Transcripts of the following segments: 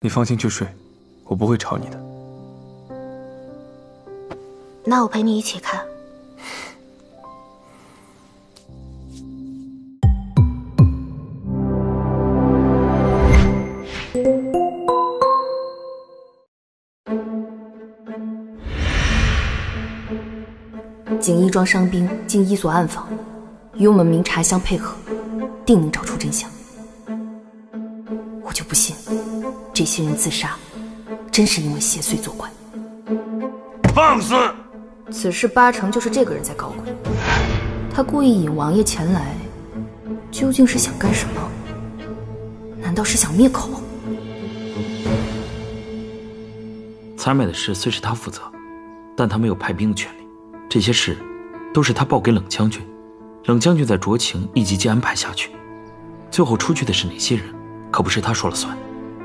你放心去睡，我不会吵你的。 那我陪你一起看。 锦衣庄伤兵经医所暗访，与我们明察相配合，定能找出真相。我就不信这些人自杀真是因为邪祟作怪。 放肆！ 此事八成就是这个人在搞鬼。他故意引王爷前来，究竟是想干什么？难道是想灭口？ 采买的事虽是他负责，但他没有派兵的权利。这些事都是他报给冷将军，冷将军再酌情一级级安排下去。最后出去的是哪些人，可不是他说了算。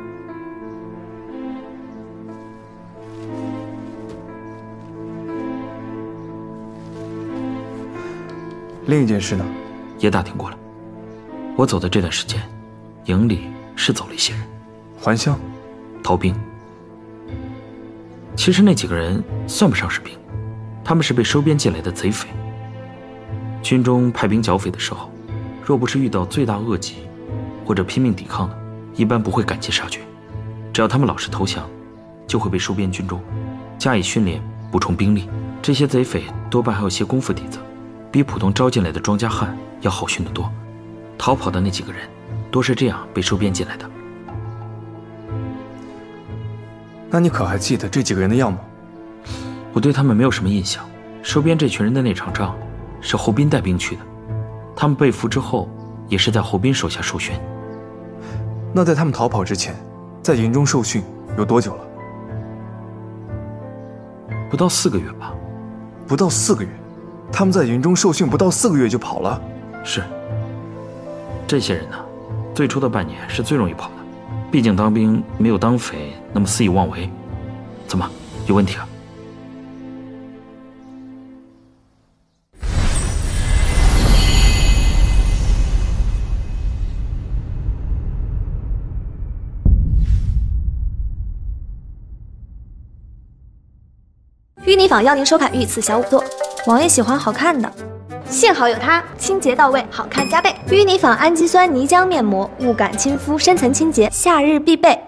另一件事呢？ 也打听过了。我走的这段时间，营里是走了一些人， 还乡、 逃兵。其实那几个人算不上是兵，他们是被收编进来的贼匪。军中派兵剿匪的时候，若不是遇到罪大恶极或者拼命抵抗的，一般不会赶尽杀绝。只要他们老实投降，就会被收编军中，加以训练，补充兵力。这些贼匪多半还有些功夫底子，比普通招进来的庄稼汉要好训得多。逃跑的那几个人，多是这样被收编进来的。 那你可还记得这几个人的样貌？ 我对他们没有什么印象。收编这群人的那场仗，是侯斌带兵去的。他们被俘之后，也是在侯斌手下受训。 那在他们逃跑之前，在营中受训有多久了？ 不到4个月吧。 不到4个月？他们在营中受训不到4个月就跑了？ 是。这些人呢，最初的半年是最容易跑的，毕竟当兵没有当匪那么肆意妄为。怎么，有问题啊？ 淤泥坊邀您收看御赐小仵作，王爷喜欢好看的，幸好有它，清洁到位，好看加倍。淤泥坊氨基酸泥浆面膜，雾感亲肤，深层清洁，夏日必备。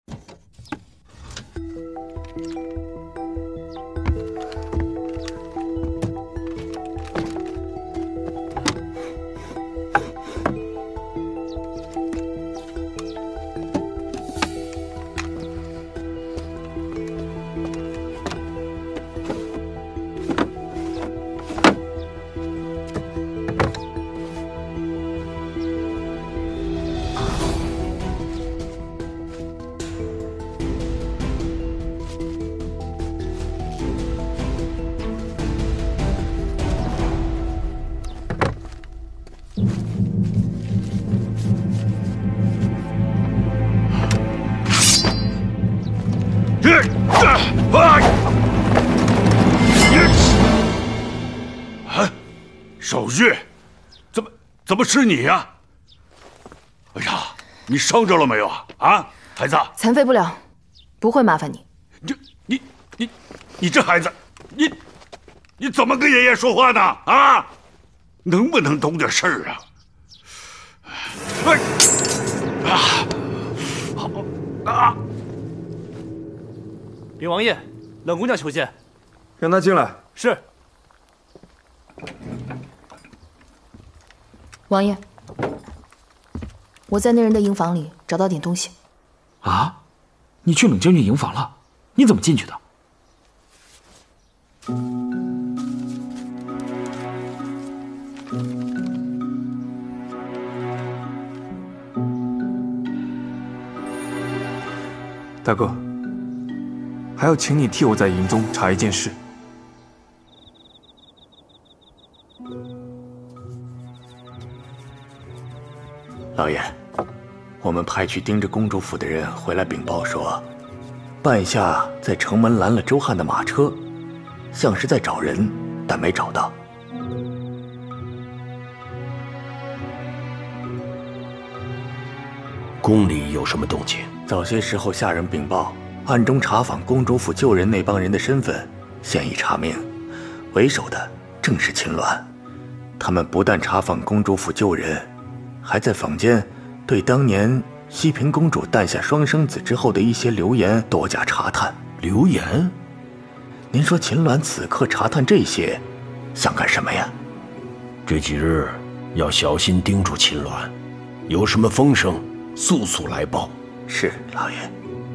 手续，怎么是你呀？哎呀，你伤着了没有啊？啊，孩子， 残废不了，不会麻烦你。 你这孩子，你怎么跟爷爷说话呢？啊，能不能懂点事儿啊？好啊！ 禀王爷，冷姑娘求见。 让她进来。 是。 王爷，我在那人的营房里找到点东西。 啊？你去冷将军营房了？你怎么进去的？ 大哥，还要请你替我在营中查一件事。 老爷，我们派去盯着公主府的人回来禀报说，半夏在城门拦了周汉的马车，像是在找人，但没找到。 宫里有什么动静？ 早些时候下人禀报，暗中查访公主府救人那帮人的身份，现已查明，为首的正是秦鸾。他们不但查访公主府救人，还在坊间对当年西平公主诞下双生子之后的一些流言多加查探。 流言？ 您说秦鸾此刻查探这些，想干什么呀？ 这几日要小心盯住秦鸾，有什么风声，速速来报。 是，老爷。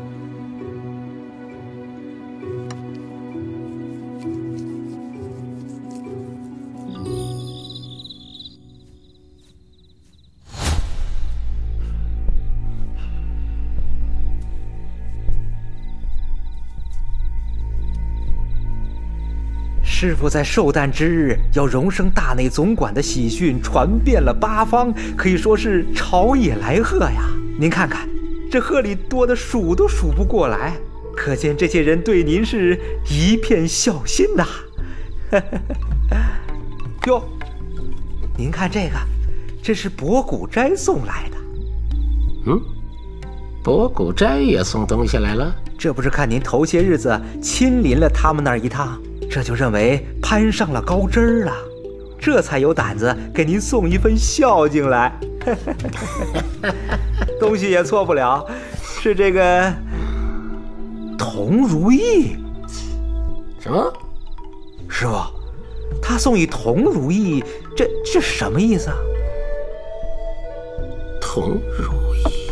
师傅在寿诞之日要荣升大内总管的喜讯传遍了八方，可以说是朝野来贺呀。您看看，这贺礼多得数都数不过来，可见这些人对您是一片孝心呐。哟，您看这个，这是博古斋送来的。 博古斋也送东西来了？ 这不是看您头些日子亲临了他们那儿一趟，这就认为攀上了高枝儿了，这才有胆子给您送一份孝敬来。东西也错不了，是这个铜如意。 什么？ 师傅，他送一铜如意，这什么意思啊？ 铜如意。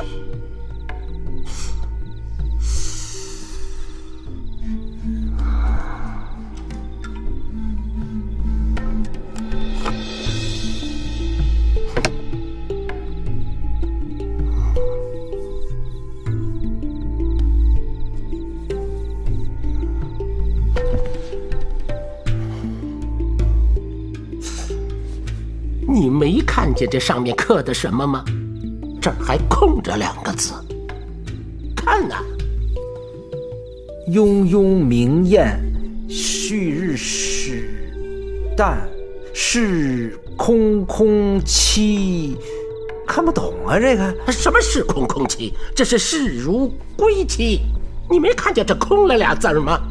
你没看见这上面刻的什么吗？这儿还空着2个字，看呐！ 庸庸明艳，旭日始旦，是空空期。看不懂啊，这个什么是空空期？这是事如归期。你没看见这空了2字吗？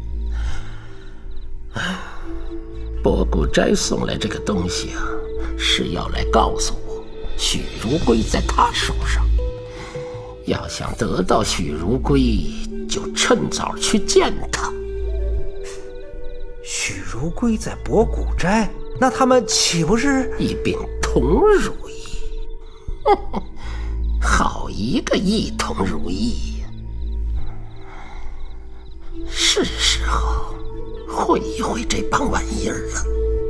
博古斋送来这个东西啊，是要来告诉我，许如归在他手上。要想得到许如归，就趁早去见他。 许如归在博古斋，那他们岂不是一柄铜如意？好一个一铜如意呀！是时候会一会这帮玩意儿了。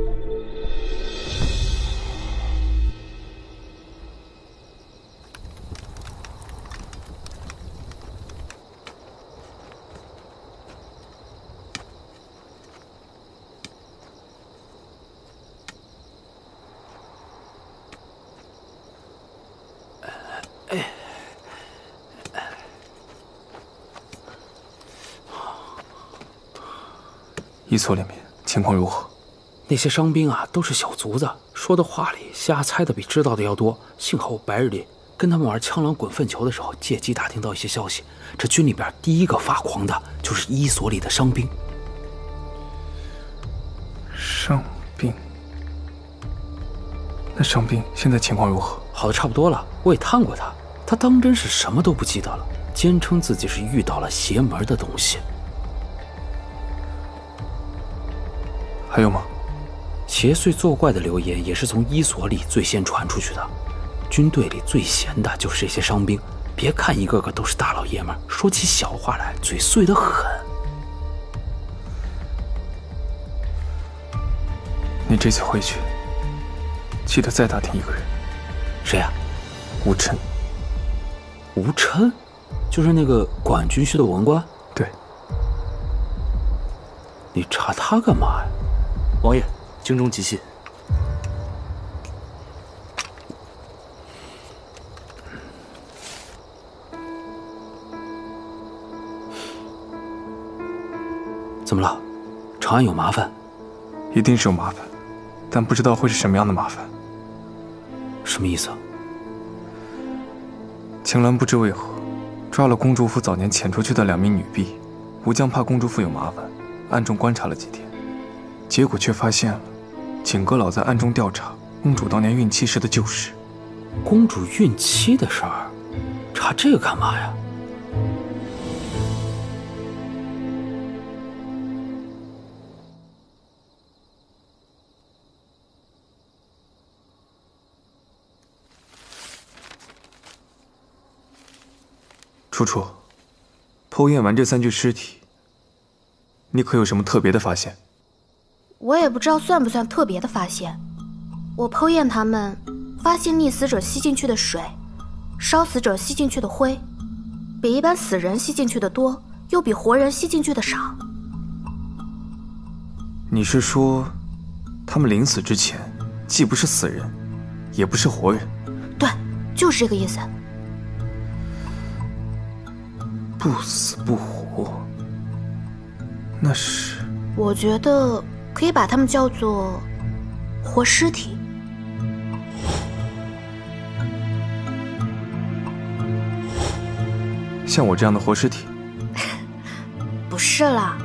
一所里面情况如何？ 那些伤兵啊，都是小卒子，说的话里瞎猜的比知道的要多。幸好我白日里跟他们玩枪狼滚粪球的时候，借机打听到一些消息。这军里边第一个发狂的就是医所里的伤兵。 伤兵？那伤兵现在情况如何？ 好的差不多了，我也探过他，他当真是什么都不记得了，坚称自己是遇到了邪门的东西。 还有吗？ 邪祟作怪的流言也是从医所里最先传出去的。军队里最闲的就是这些伤兵，别看一个个都是大老爷们，说起小话来嘴碎得很。 你这次回去，记得再打听一个人。 谁呀？ 吴琛。 吴琛，就是那个管军需的文官。 对。 你查他干嘛呀？ 王爷，京中急信。 怎么了？长安有麻烦？ 一定是有麻烦，但不知道会是什么样的麻烦。 什么意思？ 青鸾不知为何， 抓了公主府早年遣出去的2名女婢，吴江怕公主府有麻烦，暗中观察了几天，结果却发现了景阁老在暗中调查公主当年孕期时的旧事。 公主孕期的事儿，查这个干嘛呀？ 楚楚，剖验完这3具尸体，你可有什么特别的发现？ 我也不知道算不算特别的发现。我剖验他们，发现溺死者吸进去的水，烧死者吸进去的灰，比一般死人吸进去的多，又比活人吸进去的少。 你是说，他们临死之前，既不是死人，也不是活人？ 对，就是这个意思。 不死不活，那是…… 我觉得可以把他们叫做活尸体。 像我这样的活尸体？ 不是啦，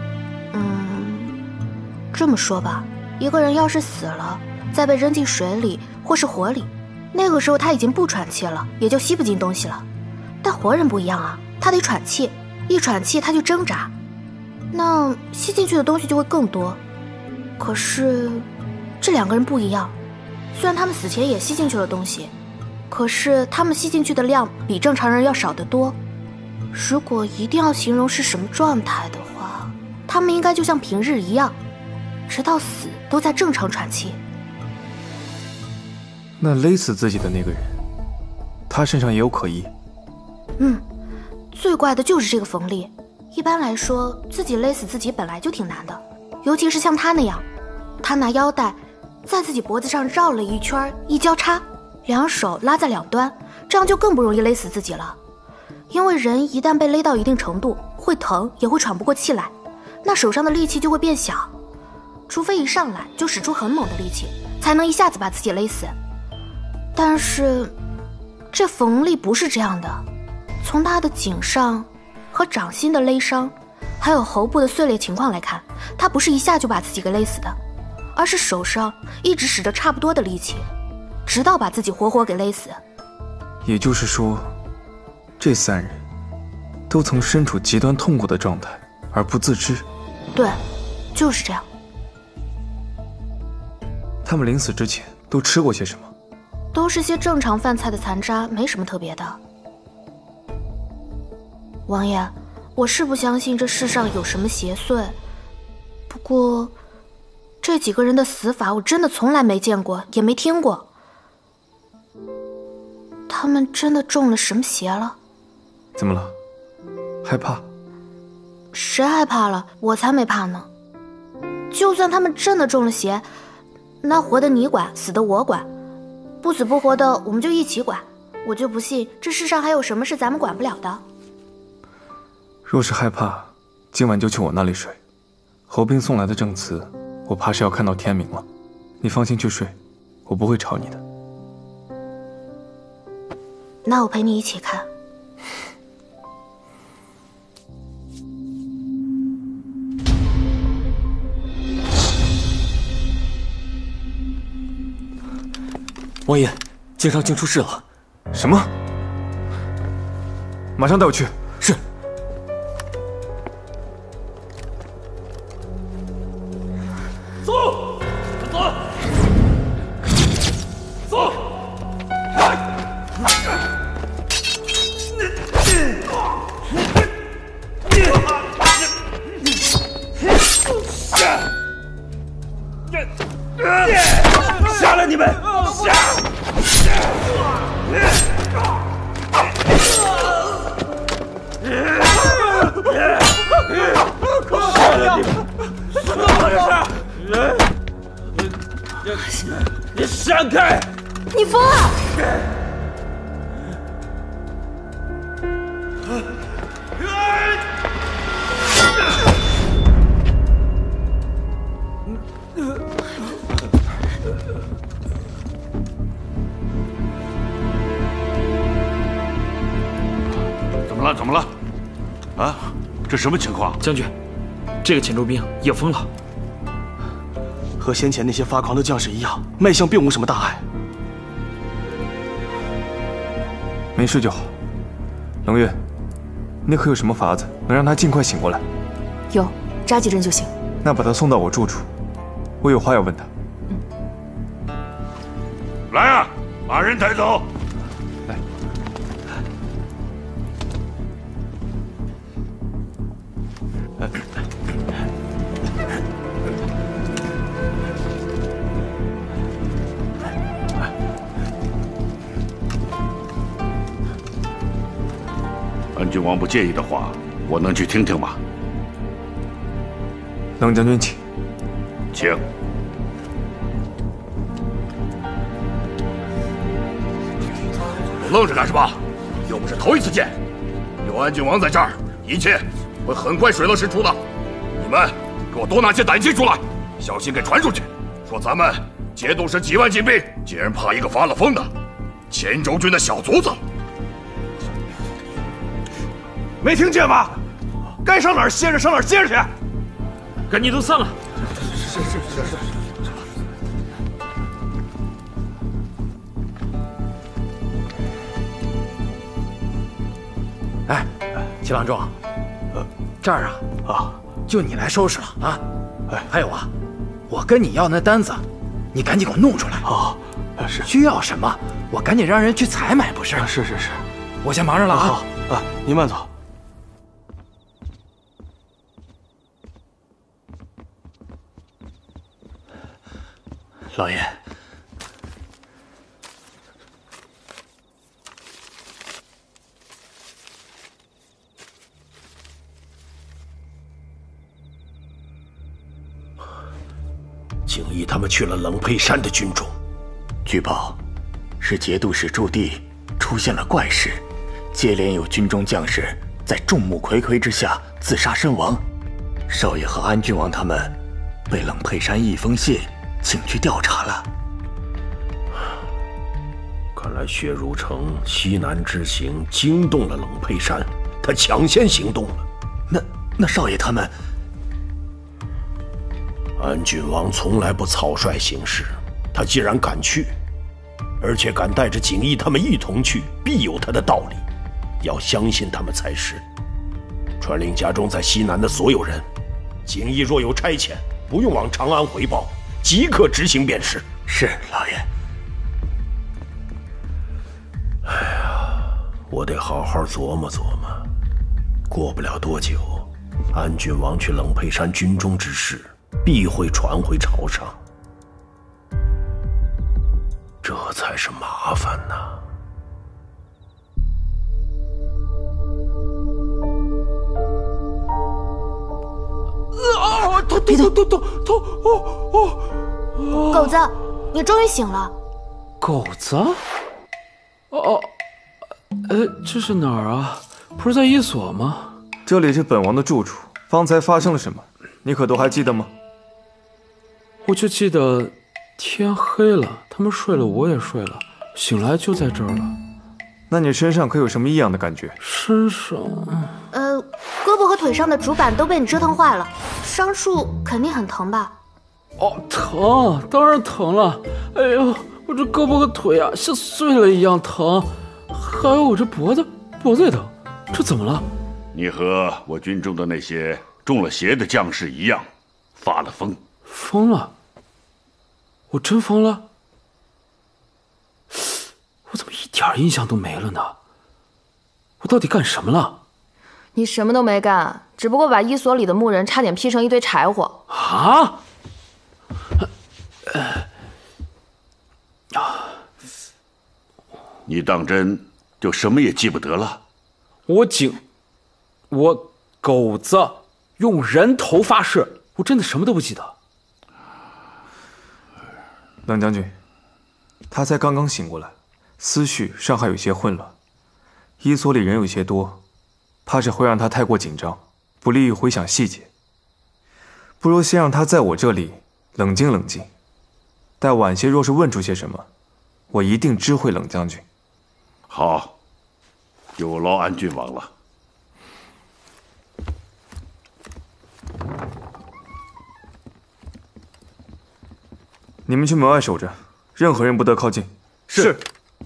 这么说吧，一个人要是死了，再被扔进水里或是火里，那个时候他已经不喘气了，也就吸不进东西了。但活人不一样啊，他得喘气，一喘气他就挣扎，那吸进去的东西就会更多。可是这2个人不一样，虽然他们死前也吸进去了东西，可是他们吸进去的量比正常人要少得多。如果一定要形容是什么状态的话，他们应该就像平日一样，直到死都在正常喘气。 那勒死自己的那个人，他身上也有可疑？ 最怪的就是这个冯丽。一般来说，自己勒死自己本来就挺难的，尤其是像他那样，他拿腰带在自己脖子上绕了一圈，一交叉，2手拉在2端，这样就更不容易勒死自己了。因为人一旦被勒到一定程度，会疼，也会喘不过气来，那手上的力气就会变小，除非一上来就使出很猛的力气，才能一下子把自己勒死。但是这冯丽不是这样的，从他的颈上和掌心的勒伤，还有喉部的碎裂情况来看，他不是一下就把自己给勒死的，而是手上一直使着差不多的力气，直到把自己活活给勒死。 也就是说，这3人都曾身处极端痛苦的状态而不自知。 对，就是这样。 他们临死之前都吃过些什么？ 都是些正常饭菜的残渣，没什么特别的。王爷，我是不相信这世上有什么邪祟，不过这几个人的死法我真的从来没见过，也没听过。他们真的中了什么邪了？ 怎么了？害怕？ 谁害怕了？我才没怕呢。就算他们真的中了邪，那活的你管，死的我管，不死不活的我们就一起管。我就不信这世上还有什么是咱们管不了的。 若是害怕，今晚就去我那里睡。侯斌送来的证词，我怕是要看到天明了。你放心去睡，我不会吵你的。 那我陪你一起看。 王爷，经商竟出事了。 什么？马上带我去。 是。 走，走，走。下来，你们下！下来，你们！怎么回事？你闪开！ 你疯了！ 怎么了？ 啊，这什么情况？ 将军，这个潜州兵也疯了， 和先前那些发狂的将士一样，脉象并无什么大碍。 没事就好。冷月，你可有什么法子能让他尽快醒过来？ 有，扎几针就行。 那把他送到我住处，我有话要问他。 来啊，把人抬走。 来。 安郡王不介意的话，我能去听听吗？ 冷将军，请。 请。 愣着干什么？又不是头一次见。有安郡王在这儿，一切会很快水落石出的。你们给我多拿些胆气出来，小心给传出去，说咱们节度使几万禁兵，竟然怕一个发了疯的黔州军的小卒子。 没听见吗？该上哪儿歇着上哪儿歇着去。 赶紧都散了。 是。 哎，七郎中，这儿就你来收拾了啊！哎，还有啊，我跟你要那单子，你赶紧给我弄出来啊！是， 需要什么，我赶紧让人去采买，不是？ 是， 我先忙着了啊！ 好啊，您慢走。 老爷， 景逸他们去了冷佩山的军中， 据报是节度使驻地出现了怪事，接连有军中将士在众目睽睽之下自杀身亡。少爷和安郡王他们被冷佩山一封信请去调查了。 看来薛如成西南之行惊动了冷佩山，他抢先行动了。 那少爷他们…… 安郡王从来不草率行事，他既然敢去，而且敢带着景逸他们一同去，必有他的道理，要相信他们才是。传令家中在西南的所有人，景逸若有差遣，不用往长安回报，即刻执行便是。 是，老爷。 哎呀，我得好好琢磨琢磨。过不了多久，安郡王去冷佩山军中之事必会传回朝上，这才是麻烦呐。 头！狗子，你终于醒了。 狗子？这是哪儿啊？不是在一所吗？ 这里是本王的住处。方才发生了什么？你可都还记得吗？ 我就记得天黑了，他们睡了，我也睡了，醒来就在这儿了。 那你身上可有什么异样的感觉？ 身上…… 胳膊和腿上的竹板都被你折腾坏了，伤处肯定很疼吧？ 疼，当然疼了。哎呦，我这胳膊和腿啊，像碎了一样疼，还有我这脖子也疼，这怎么了？ 你和我军中的那些中了邪的将士一样，发了疯。 疯了？我真疯了？我怎么一点印象都没了呢？我到底干什么了？ 你什么都没干，只不过把一所里的木人差点劈成一堆柴火。 啊！ 你当真就什么也记不得了？ 我狗子用人头发誓，我真的什么都不记得。 冷将军，他才刚刚醒过来，思绪尚还有些混乱，一所里人有些多，怕是会让他太过紧张，不利于回想细节。不如先让他在我这里冷静冷静，待晚些若是问出些什么，我一定知会冷将军。 好，有劳安郡王了。 你们去门外守着，任何人不得靠近。 是。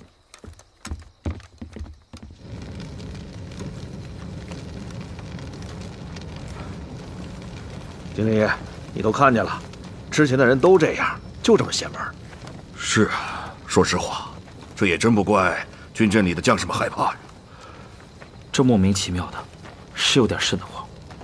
经理，你都看见了，之前的人都这样，就这么邪门。 是啊，说实话，这也真不怪军阵里的将士们害怕呀。 这莫名其妙的，是有点瘆得慌。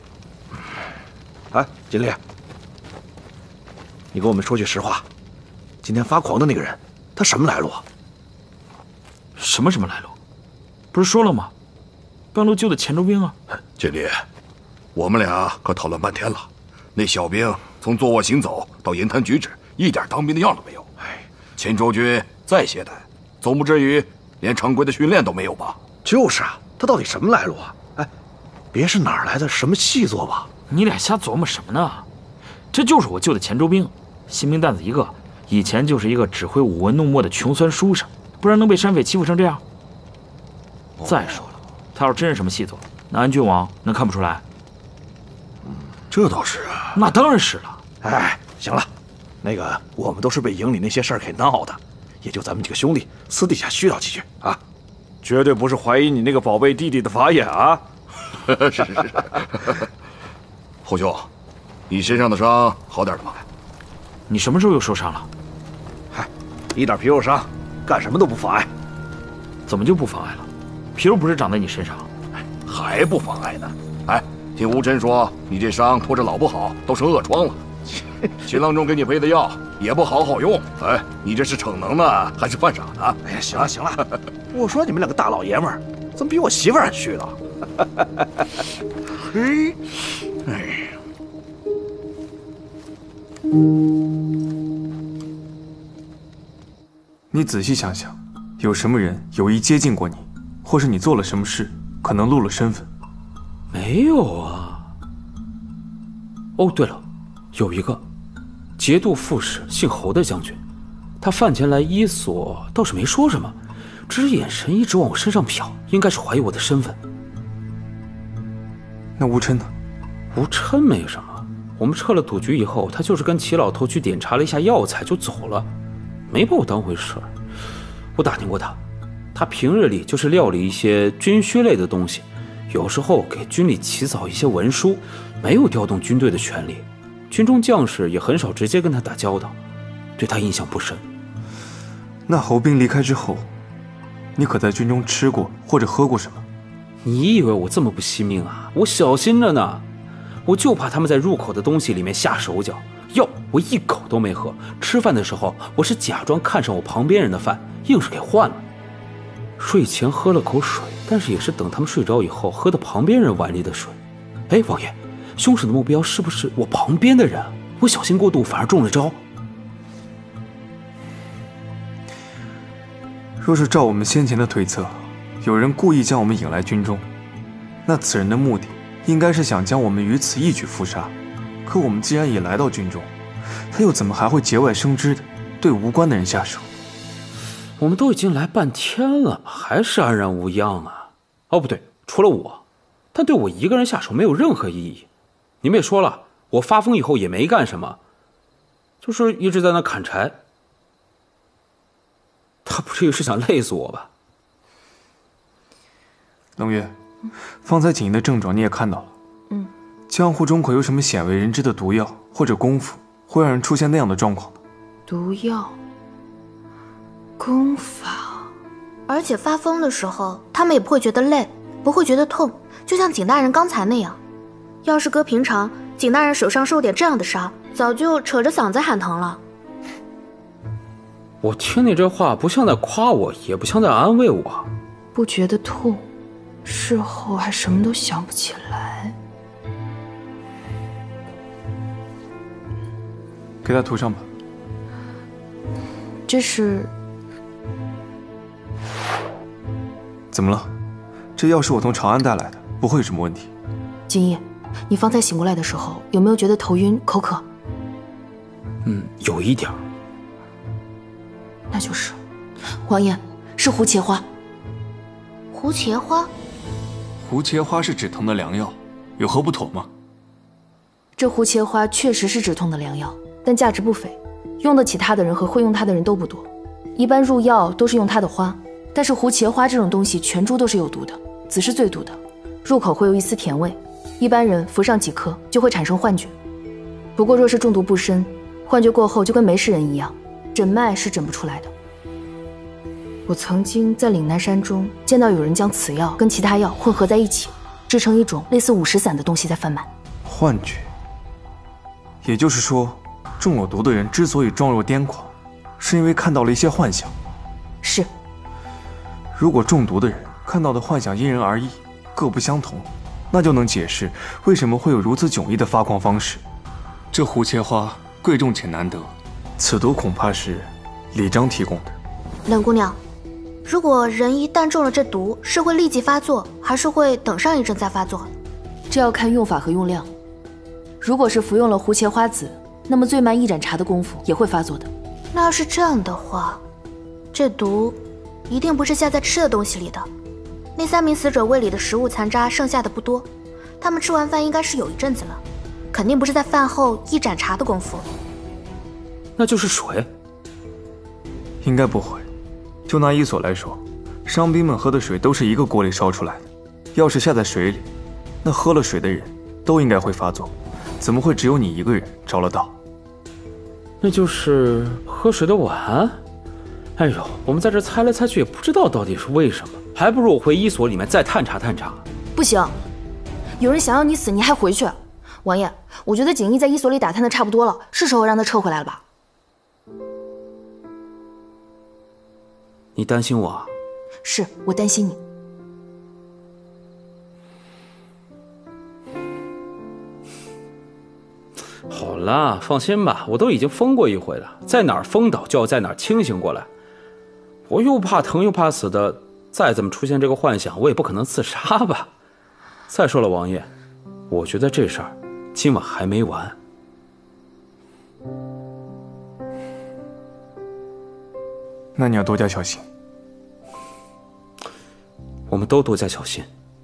哎，经理，你跟我们说句实话，今天发狂的那个人，他什么来路？ 什么来路？不是说了吗？半路救的黔州兵啊！ 经理，我们俩可讨论半天了，那小兵从坐卧行走到言谈举止，一点当兵的样都没有。黔州军再懈怠，总不至于连常规的训练都没有吧？ 就是啊，他到底什么来路啊？哎，别是哪儿来的什么细作吧？ 你俩瞎琢磨什么呢？这就是我救的黔州兵，新兵蛋子一个，以前就是一个只会舞文弄墨的穷酸书生，不然能被山匪欺负成这样？再说了，他要真是什么细作，那安郡王能看不出来？ 这倒是啊。 那当然是了。 哎，行了，那个我们都是被营里那些事儿给闹的，也就咱们几个兄弟私底下絮叨几句啊，绝对不是怀疑你那个宝贝弟弟的法眼啊。 是。侯兄，你身上的伤好点了吗？ 你什么时候又受伤了？ 嗨，一点皮肉伤，干什么都不妨碍。 怎么就不妨碍了？皮肉不是长在你身上， 还不妨碍呢。哎，听吴真说，你这伤拖着老不好，都成恶疮了。秦郎中给你配的药也不好用。哎，你这是逞能呢，还是犯傻呢？ 哎呀，行了，我说你们两个大老爷们儿，怎么比我媳妇儿还絮叨？ 嘿，哎呀， 你仔细想想，有什么人有意接近过你，或是你做了什么事，可能露了身份？ 没有啊。哦，对了，有一个节度副使姓侯的将军，他饭前来伊所，倒是没说什么，只是眼神一直往我身上瞟，应该是怀疑我的身份。 那吴琛呢？ 吴琛没什么，我们撤了赌局以后，他就是跟齐老头去点查了一下药材就走了，没把我当回事儿。我打听过他，他平日里就是料理一些军需类的东西，有时候给军里起草一些文书，没有调动军队的权力，军中将士也很少直接跟他打交道，对他印象不深。 那侯斌离开之后，你可在军中吃过或者喝过什么？ 你以为我这么不惜命啊？我小心着呢，我就怕他们在入口的东西里面下手脚。药我一口都没喝，吃饭的时候我是假装看上我旁边人的饭，硬是给换了。睡前喝了口水，但是也是等他们睡着以后喝的旁边人碗里的水。哎，王爷，凶手的目标是不是我旁边的人？我小心过度反而中了招。 若是照我们先前的推测，有人故意将我们引来军中，那此人的目的应该是想将我们于此一举伏杀。可我们既然已来到军中，他又怎么还会节外生枝的对无关的人下手？ 我们都已经来半天了，还是安然无恙啊？哦，不对，除了我，但对我一个人下手没有任何意义。你们也说了，我发疯以后也没干什么，就是一直在那砍柴。他不至于是想累死我吧？ 冷月，方才锦衣的症状你也看到了。江湖中可有什么鲜为人知的毒药或者功夫，会让人出现那样的状况呢？ 毒药、功法，而且发疯的时候，他们也不会觉得累，不会觉得痛，就像景大人刚才那样。要是搁平常，景大人手上受点这样的伤，早就扯着嗓子喊疼了。 我听你这话，不像在夸我，也不像在安慰我。 不觉得痛，事后还什么都想不起来。 给他涂上吧。 这是…… 怎么了？这药是我从长安带来的，不会有什么问题。 锦衣，你方才醒过来的时候，有没有觉得头晕、口渴？ 有一点。 那就是，王爷，是胡茄花。 胡茄花？ 胡茄花是止疼的良药，有何不妥吗？ 这胡茄花确实是止痛的良药，但价值不菲， 用得起它的人和会用它的人都不多。一般入药都是用它的花，但是胡茄花这种东西全株都是有毒的，籽是最毒的，入口会有一丝甜味，一般人服上几颗就会产生幻觉。不过若是中毒不深，幻觉过后就跟没事人一样，诊脉是诊不出来的。我曾经在岭南山中见到有人将此药跟其他药混合在一起，制成一种类似50散的东西在贩卖。 幻觉，也就是说，中了毒的人之所以状若癫狂，是因为看到了一些幻想。 是。 如果中毒的人看到的幻想因人而异，各不相同，那就能解释为什么会有如此迥异的发狂方式。这胡茄花贵重且难得，此毒恐怕是李章提供的。 冷姑娘，如果人一旦中了这毒，是会立即发作，还是会等上一阵再发作？ 这要看用法和用量。如果是服用了胡茄花籽，那么最慢一盏茶的功夫也会发作的。 那要是这样的话，这毒一定不是下在吃的东西里的。那3名死者胃里的食物残渣剩下的不多，他们吃完饭应该是有一阵子了，肯定不是在饭后一盏茶的功夫。 那就是水？ 应该不会。就拿伊索来说，伤兵们喝的水都是一个锅里烧出来的，要是下在水里，那喝了水的人都应该会发作，怎么会只有你一个人着了道？ 那就是喝水的碗。哎呦，我们在这猜来猜去也不知道到底是为什么，还不如我回医所里面再探查探查。 不行，有人想要你死，你还回去？王爷，我觉得景逸在医所里打探的差不多了，是时候让他撤回来了吧？ 你担心我啊？ 是，我担心你。 好啦，放心吧，我都已经疯过一回了，在哪儿疯倒就要在哪儿清醒过来。我又怕疼又怕死的，再怎么出现这个幻想，我也不可能自杀吧。再说了，王爷，我觉得这事儿今晚还没完。 那你要多加小心。 我们都多加小心。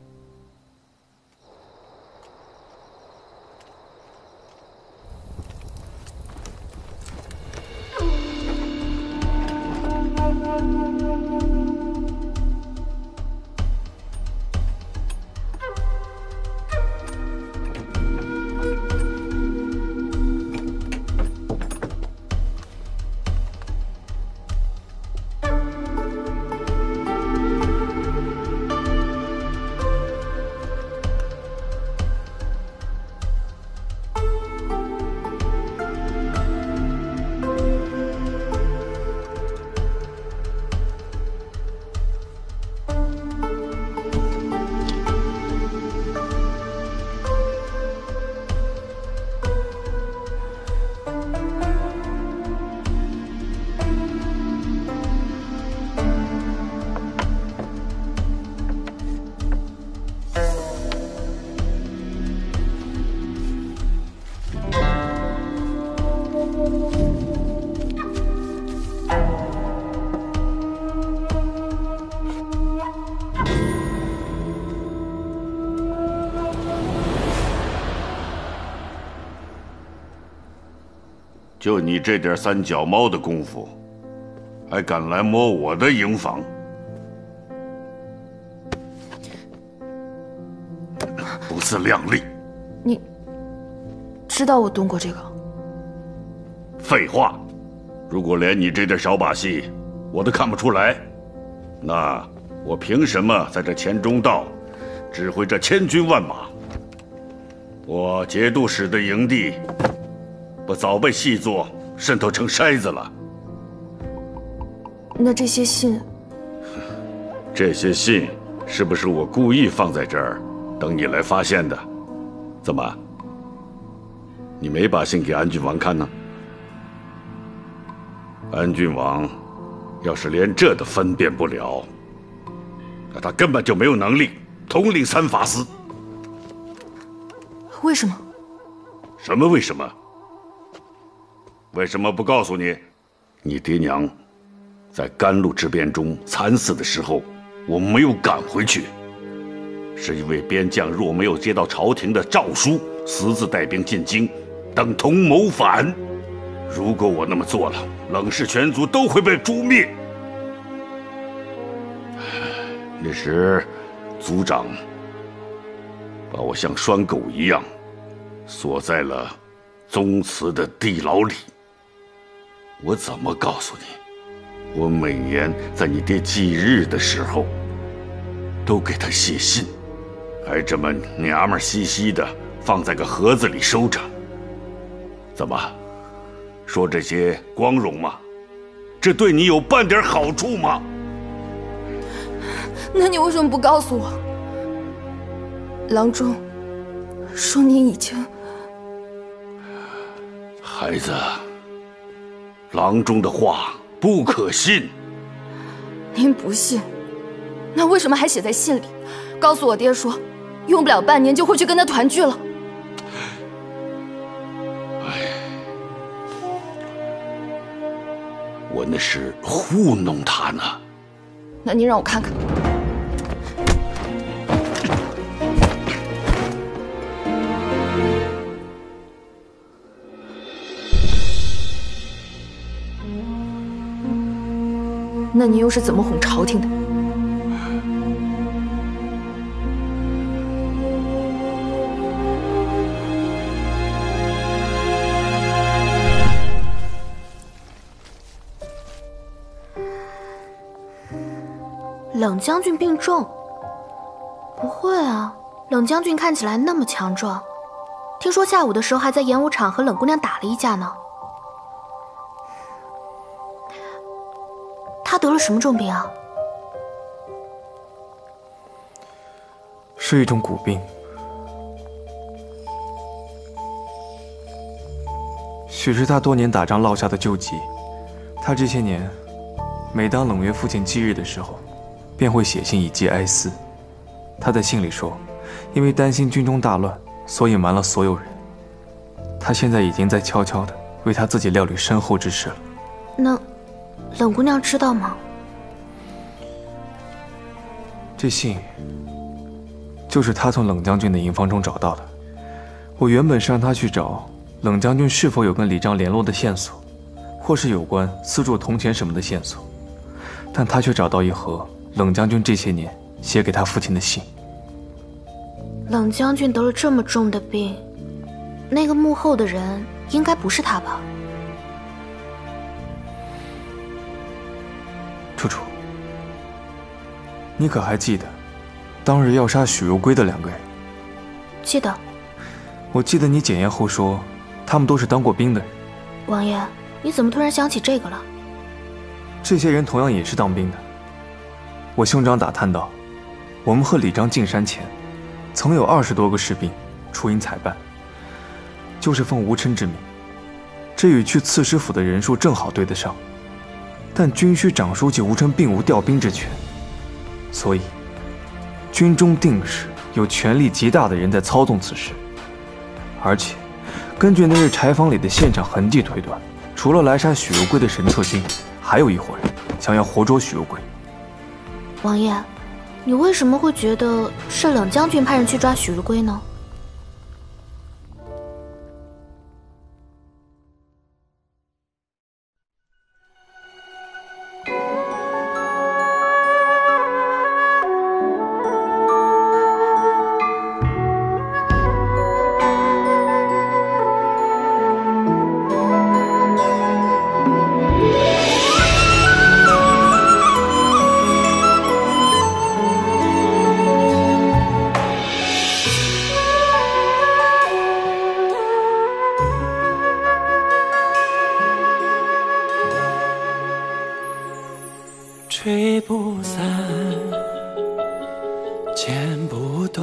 就你这点三脚猫的功夫，还敢来摸我的营房？不自量力！ 你知道我动过这个？ 废话！如果连你这点小把戏我都看不出来，那我凭什么在这黔中道指挥这千军万马？我节度使的营地不早被细作渗透成筛子了？ 那这些信， 这些信是不是我故意放在这儿，等你来发现的？怎么，你没把信给安郡王看呢？安郡王要是连这都分辨不了，那他根本就没有能力统领三法司。 为什么？ 什么为什么？为什么不告诉你，你爹娘在甘露之变中惨死的时候，我没有赶回去，是因为边将若没有接到朝廷的诏书，私自带兵进京，等同谋反。 如果我那么做了，冷氏全族都会被诛灭。那时，族长把我像拴狗一样锁在了宗祠的地牢里。我怎么告诉你？我每年在你爹忌日的时候，都给他写信，还这么娘们兮兮的放在个盒子里收着。怎么，说这些光荣吗？这对你有半点好处吗？ 那你为什么不告诉我？郎中说你已经…… 孩子，郎中的话不可信。 您不信，那为什么还写在信里？告诉我爹说，用不了半年就会去跟他团聚了。 我那是糊弄他呢。 那您让我看看。那你又是怎么哄朝廷的？ 冷将军病重？不会啊，冷将军看起来那么强壮，听说下午的时候还在演武场和冷姑娘打了一架呢。他得了什么重病啊？ 是一种骨病。许是他多年打仗落下的旧疾。他这些年，每当冷月父亲忌日的时候，便会写信以寄哀思。他在信里说，因为担心军中大乱，所以瞒了所有人。他现在已经在悄悄地为他自己料理身后之事了。 那冷姑娘知道吗？ 这信就是他从冷将军的营房中找到的。我原本是让他去找冷将军是否有跟李章联络的线索，或是有关私铸铜钱什么的线索，但他却找到一盒冷将军这些年写给他父亲的信。 冷将军得了这么重的病，那个幕后的人应该不是他吧？ 楚楚，你可还记得当日要杀许如归的2个人？ 记得。 我记得你检验后说，他们都是当过兵的人。 王爷，你怎么突然想起这个了？ 这些人同样也是当兵的。我兄长打探到，我们和李章进山前，曾有20多个士兵出营采办，就是奉吴琛之命。这与去刺史府的人数正好对得上。但军需长书记吴琛并无调兵之权，所以军中定是有权力极大的人在操纵此事。而且根据那日柴房里的现场痕迹推断，除了来杀许如归的神策军，还有一伙人想要活捉许如归。 王爷，你为什么会觉得是冷将军派人去抓许如归呢？ 吹不散，剪不断，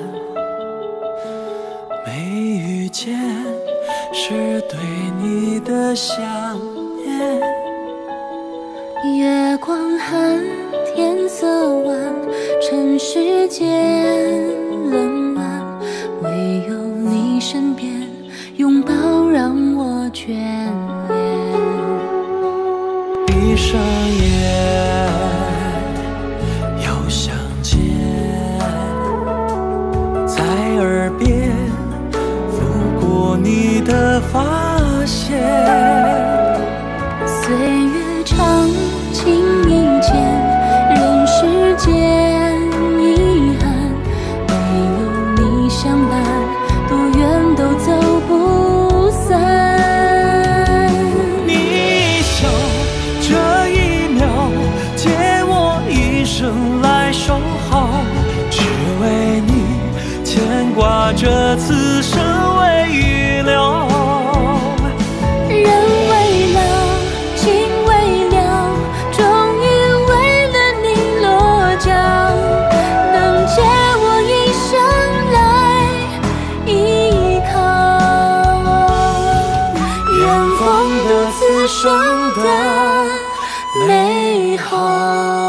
没遇见是对你的想念。 月光寒，天色晚，尘世间冷暖，唯有你身边，拥抱让我眷恋。 闭上眼，又相见，在耳边拂过你的发和谐。 岁月长，情意浅，人世间遗憾，没有你相伴，多远都走不散。 你笑这一秒，借我一生来守候，只为你牵挂着此生为预留。 人为了，情为了，终于为了你落脚，能借我一生来依靠。远方的此生的美好。